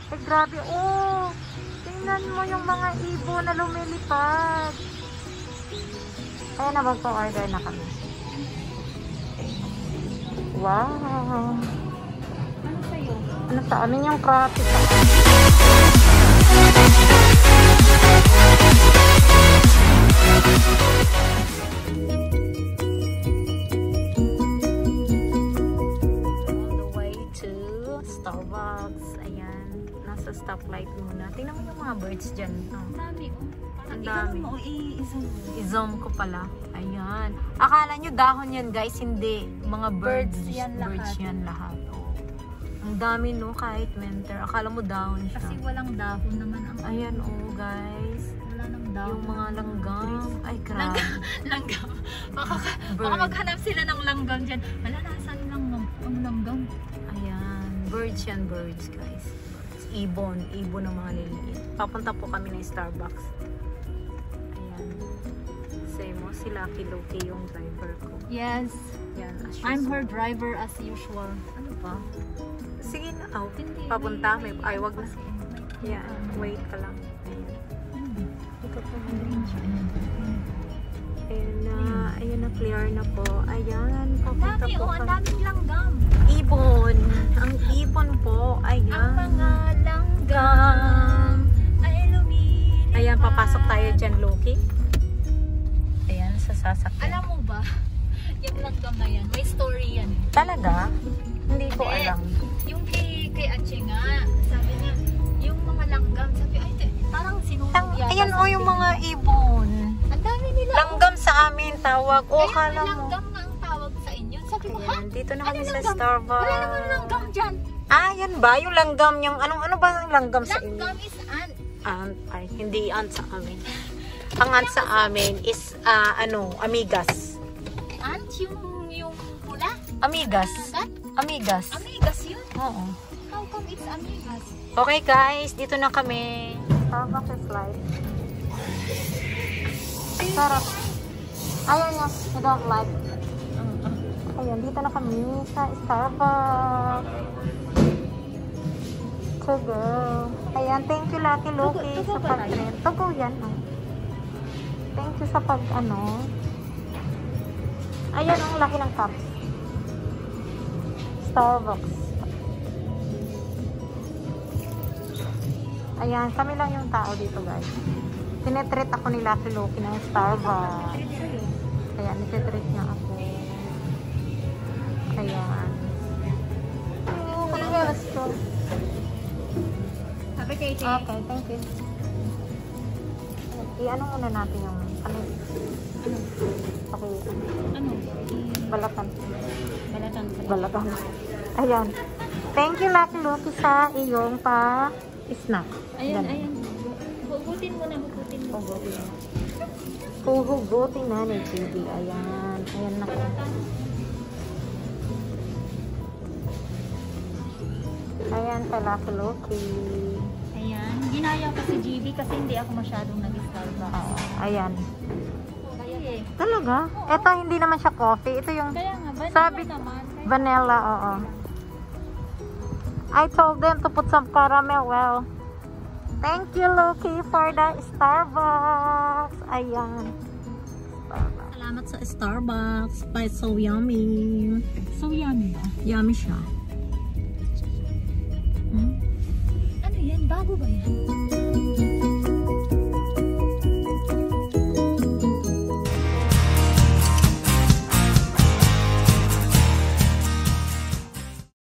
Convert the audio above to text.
Eh, grabe. Oh, tingnan mo yung mga ibon na lumilipad. Kaya na magpa-order na kami. Wow. Ano sa'yo? Ano sa amin yung crappie? All the way to Starbucks. Ayan. Nasa stoplight muna. Tingnan mo yung mga birds dyan. No? Ang dami, oh. Ang dami. I-zoom mo. I-zoom ko pala. Ayan. Akala nyo dahon yan, guys. Hindi. Mga birds. Birds yan lahat. Birds yan lahat. Oh. Ang dami, no? Kahit winter. Akala mo dahon siya. Kasi walang dahon naman ang... Ayan, oh, guys. Wala nang dahon. Yung mga langgam. Ay, grabe. Langgam. Baka maghanap sila ng langgam dyan. Wala, nasaan langgam? Ang langgam. Ayan. Birds yan, birds, guys. Birds. Ibon. Ibon ng mga liliit. Papunta po kami ng Starbucks. Ayan. Say mo, si Lucky Loki yung driver ko. Yes. Yan, as I'm usual. her driver as usual. Ano ba? Sige na. Oh, Hindi, papunta. May, ay, wag na. kasi. Yan. Wait ka lang. Ayan. Ito po. Ayan na. Ayan na. Clear na po. Ayan. Papunta Dami, po oh, ang daming langgam. Ibon. Ang ibon po. Ayan. Ang mga langgam ay lumilipad. Ayan, papasok tayo dyan, Loki. Ayan, sa sasakyan. Alam mo ba, yung langgam na yan, may story yan. Talaga? Hindi ko Hindi. alam. Yung kay Ache nga, sabi niya, yung mga langgam, sabi, ay, parang sinunod yata. Ayan o, yung mga ibon. Ang dami nila. Langgam sa amin, tawag. O, Kaya kala mo. langgam nga ang tawag sa inyo. Sabi ko, ha? Ayan, dito na kami Ano sa langgam? Starbucks. Wala naman langgam dyan. Ah, yan ba? Yung langgam, yung ano ba ang langgam sa inyo? Langgam is ant. Ant, ay, hindi ant sa amin. Ang ant sa amin is, amigas. Ant yung pula? Amigas. Ant? Amigas. Amigas yun? Oo. How come it's amigas? Okay guys, dito na kami. Starbucks is live. Sarap. Ayaw niya, I don't like. Ayan, dito na kami sa Starbucks. To go. Ayan, thank you Lucky Loki Tugo sa ba tayo? pag-net. Tugo yan. Oh. Thank you sa Ayan, ang laki ng cups. Starbucks. Ayan, kami lang yung tao dito guys. Tinetreat ako ni Lucky Loki ng Starbucks. Ayan, nititreat niya ako. Ayan. Oh, yes. Sabi kay Okay, thank you. I-ano muna natin yung okay. Ano? Balatan. Balatan. Balatan. Ayan. Thank you Lucky Loki sa iyong pa-snack. Ayan, Ganun. ayan. Hugutin mo na, hugutin mo. Hugutin. Huhugutin na ni JB. Ayan. Ayan na po. Ayan kay Lucky Loki. Ayan. Ginaya ko si GB kasi hindi ako masyadong nag-Starbucks. Oo. Ayan. Kaya eh. Talaga? Ito hindi naman siya coffee. Ito yung Kaya nga, vanilla Sabi- naman. vanilla. Oo. I told them to put some caramel. Well, thank you Loki for the Starbucks. Ayan. Starbucks. Salamat sa Starbucks. It's so yummy. So yummy ba? Yummy siya. Ano yan? Bago ba yan?